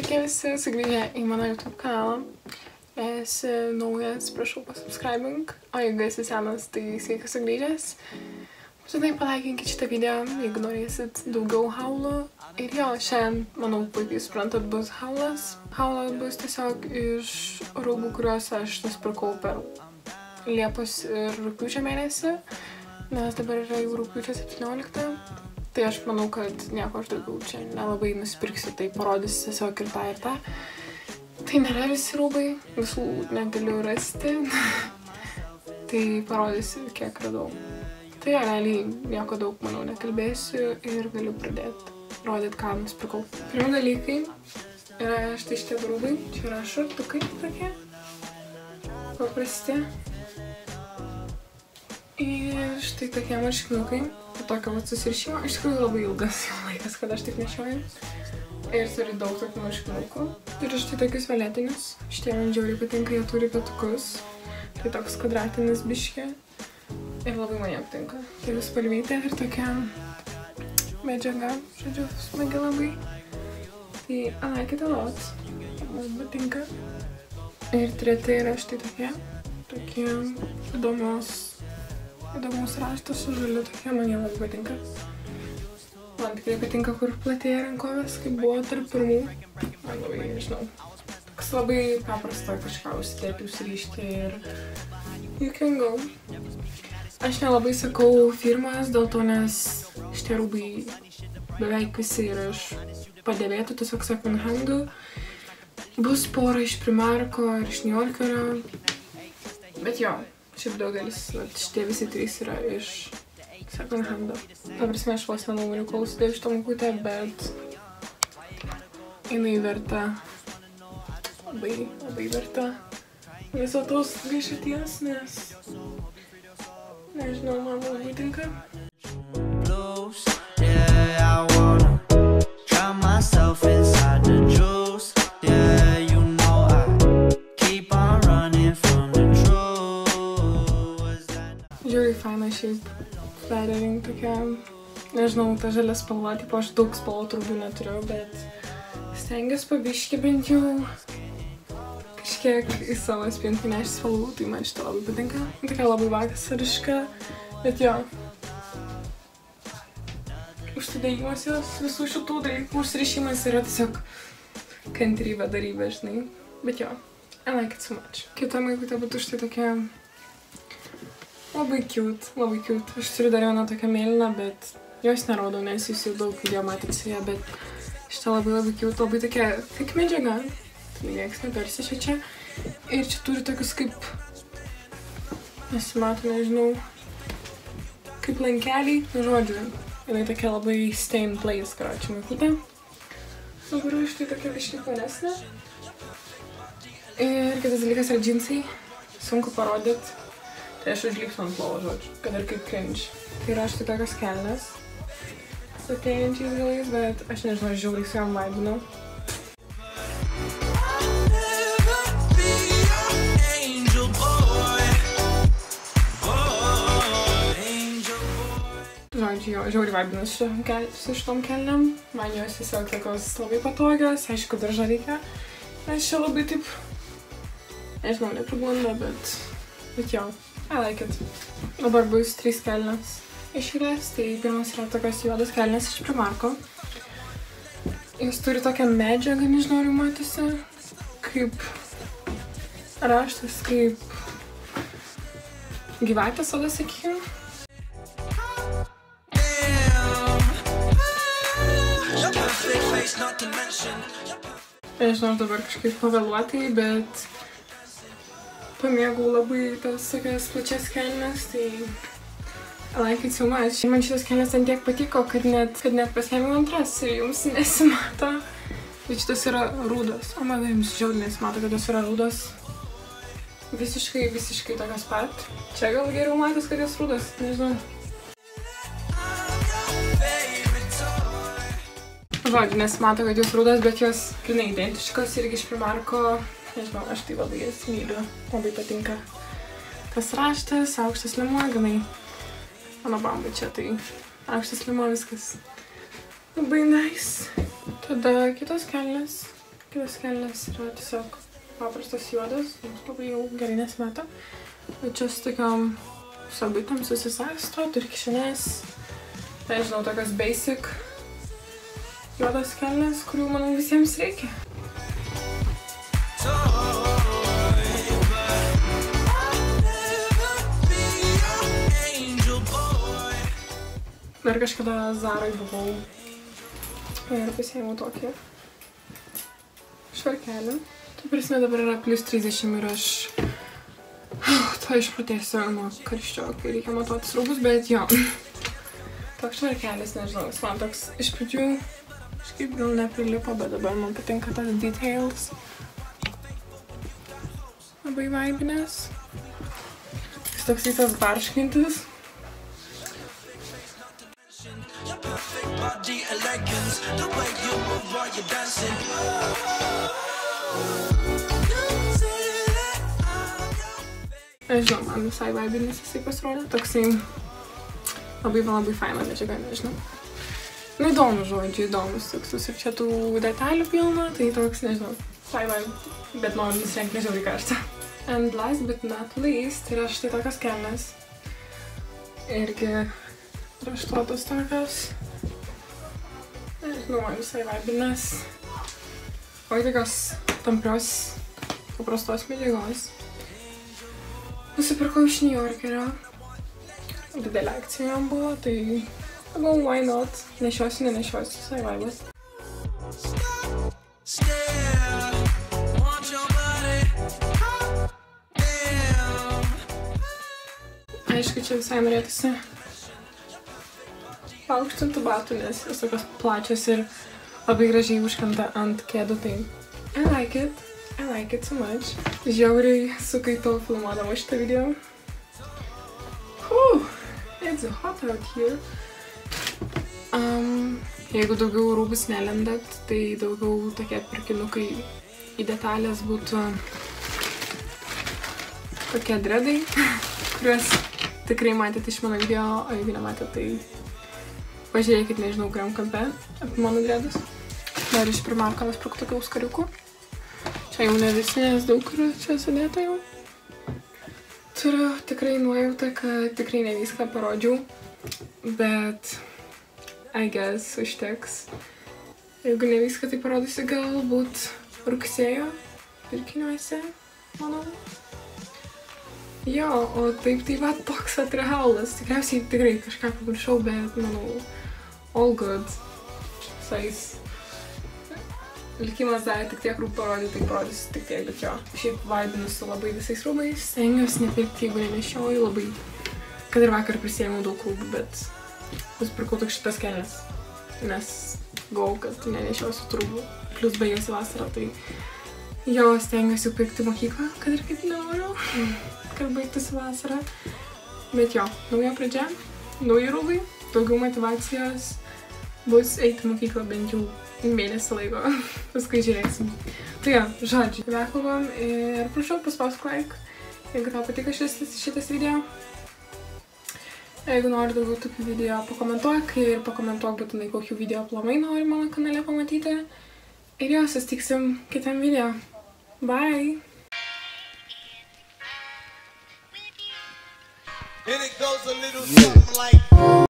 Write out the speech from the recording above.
Sveiki visi, sugrįžę į mano YouTube kanalą. Jei esi naujas, prašau pasubscribing, o jeigu esi senas, tai sveiki sugrįžęs. Būtinai palaikinkit šitą video, jeigu norėsit daugiau haulų. Ir jo, šiandien, manau, puikiai suprantat, bus haulas. Haulas bus tiesiog iš rūbų, kuriuos aš nusipirkau per liepos ir rugpjūčio mėnesį, nes dabar yra jau rugpjūčio 17. Tai aš manau, kad nieko aš daugiau čia nelabai nusipirksiu, tai parodysiu tiesiog ir tą. Tai nėra visi rūbai, visų negaliu rasti, tai parodysiu, kiek radau. Tai realiai nieko daug, manau, nekalbėsiu ir galiu pradėti rodyti, ką nusipirkau. Pirmi dalykai yra štai šitie rūbai, čia yra šortukai tokie, paprasti. Ir štai tokie marškinukai, tokio susirišimo, iš tikrųjų labai ilgas jau laikas, kad aš taip nešioju. Ir turi daug tokių marškinukų. Ir štai tokius violetinius, šitie man žiauriai patinka, jie turi petukus. Tai toks kvadratinis biškė. Ir labai man jie patinka. Tai vis spalvytė ir tokia medžiaga, žodžiu, smagi labai. Tai I like it a lot, man patinka. Ir treti yra štai tokie įdomus raštas su žaliu, tokie man jie labai patinka. Man tikrai patinka, kur platėja rankovės, kaip buvo tarp pirmų. Man labai, nežinau, toks labai paprasta kažką užsidėti, užsirišti ir you can go. Aš nelabai sakau firmas dėl to, nes šitie rūbai beveik visi yra iš padėvėtų, tiesiog second handų. Bus pora iš Primarko ir iš New Yorkerio. Bet jo, šiaip daugelis, šitie visi trys yra iš second hando. Ta prasme, aš vos nenumariu, kol sudėjau šitą mukutę, bet jinai verta, labai verta viso tos gaišaties, nes, nežinau, man labai tinka. Žiūrėjau faina šiaip perėrink tokia, nežinau, ta žalia spalva, tipo aš daug spalvų turbūt neturiu, bet stengiuosi pabiški bent jau kažkiek į savo spintą nešti spalvų, tai man šitą labai patinka. Tokia labai vasariška, bet jo. Užsidėjimas jos visų šitų dalykų užsirišimas yra tiesiog kantrybė, darybė, žinai. Bet jo, I like it so much. Kita maikutė būtų štai tokia labai cute. Aš turiu dar vieną tokią mėlyną, bet jos nerodau, nes jūs jau daug video matėt su ją, bet šitą labai cute, labai tokia tik medžiaga. Tai nieks nepersišviečia. Ir čia turi tokius kaip, nesimato, nežinau, kaip lankeliai, žodžiu. Jinai tokia labai stay in place, karoči, maikutė. Dabar štai tokia biškai plonesnė. Ir kitas dalykas yra džinsai. Sunku parodyt. Tai aš užlipsiu ant lovo, žodžiu, kad ir kaip cringe. Tai yra štai tokios kelnes su atėjančiais galais, bet aš nežinau, aš žiauriai su jom vaibinau. Žodžiu, jo, žiauriai vaibinau su šitom kelnėm. Man jos tiesiog tokios labai patogios, aišku, daržą reikia. Aš čia labai taip, nežinau, nepriglunda, bet jo. I like it. Dabar bus 3 kelnes iš eilės. Tai pirmas yra tokios juodos kelnes iš Primarko. Jis turi tokią medžiagą, nežinau, ar jau matėsi. Kaip raštas, kaip gyvatės oda, sakykim. Nežinau, aš dabar kažkaip pavėluotai, bet pamėgau labai tas tokias plačias kelnes, tai I like it so much. Man šitas kelnes ant tiek patiko, kad net pasiėmiau antras ir jums nesimato. Bet šitas yra rūdas. O man jums žiauriai nesimato, kad jos yra rūdas. Visiškai tokios pat. Čia gal geriau matys, kad jos rūdas, nežinau. Žodžiu, nesimato, kad jos rūdas, bet jos grinai identiškos irgi iš Primarko. Nežinau, aš tai labai jas myliu, labai patinka. Tas raštas, aukštas limo, grinai. Mano bamba čia, tai aukštas limo viskas. Labai nice. Tada kitos kelnes. Kitas kelnes yra tiesiog paprastas juodas, labai jau gerai nesimeta. Bet čia su tokiom sabitėm susisagsto, turi kišenės. Nežinau, tokios basic juodas kelnes, kurių, manau, visiems reikia. Dar kažkada Zarai buvau ir pasiėmiau tokį švarkelį. Tai prasme dabar yra plus 30 ir aš to išprotėsiu nuo karščio, kai reikia matuotis rūbus, bet jo. Toks švarkelis, nežinau, jis man toks iš pradžių kažkaip gal neprilipo, bet dabar man patinka tas details. Labai vaibinės. Jis toks įtas barškintis. Nežinau, man visai vaibinis jisai pasirodė, toksai labai faina medžiaga, nežinau. Nu, įdomus žodžiu, įdomus tiksus ir čia tų detalių pilna, tai toks, nežinau, visai vaib, bet noriu nusirengti žiauriai karštą. And last but not least yra štai tokios kelnes. Irgi raštuotos tokios. Nežinau, man visai vaibinės. O tokios tamprios, paprastos medžiagos. Nusipirkau iš New Yorkerio. Didelė akcija jam buvo, tai galvoju, why not? Nešiosiu, nenešiosiu, visai vaibas. Aišku, čia visai norėtųsi paaukštintų batų, nes jos tokios plačios ir labai gražiai užkrenta ant kėdų, tai I like it so much. Žiauriai sukaitau filmuodama šitą video. It's hot out here. Jeigu daugiau rūbus nelendat, tai daugiau tokie pirkinukai į detalės būtų tokie dredai, kuriuos tikrai matėte iš mano video, o jeigu nematėte, tai pažiūrėkit, nežinau, kuriam kampe apie mano dredus. Dar iš Primarko nusipirkau tokių skariukų. Čia jau ne visi, nes daug kur čia sudėta jau. Turiu tikrai nuojautą, kad tikrai ne viską parodžiau, bet I guess užteks. Jeigu ne viską tai parodysiu, galbūt rugsėjo pirkiniuose, manau. Jo, o taip tai va toks atrehaulas. Tikriausiai tikrai kažką pamiršau, bet manau, all good. Visais. Likimas davė tik tiek rūbų parodyti, tai parodysiu tik tiek, bet jo. Šiaip vaibinus su labai visais rūbais. Stengiuosi nepirkti, jeigu nenešioju labai. Kad ir vakar prisėmiau daug rūbų, bet nusipirkau tik šitas kelnes. Nes galvojau, kad nenešiosiu rūbų. Plius baigėsi vasarą, tai jo stengiuosi pirkti mokyklą, kad ir kaip nenoriu. Kad baigtųsi vasarą. Bet jo, nauja pradžia, nauji rūbai, daugiau motyvacijos. Bus eiti mokyklą bent jau mėnesį laiko, paskui žiūrėsim. Tai jo, žodžiu, bekalbam ir prašau paspausk like, jeigu tau patiko šitas video. Jeigu nori daugiau tokių video, pakomentuok ir pakomentuok būtinai, kokių video aplamai nori mano kanale pamatyti. Ir jo, susitiksim kitam video. Bye! And it goes a little something like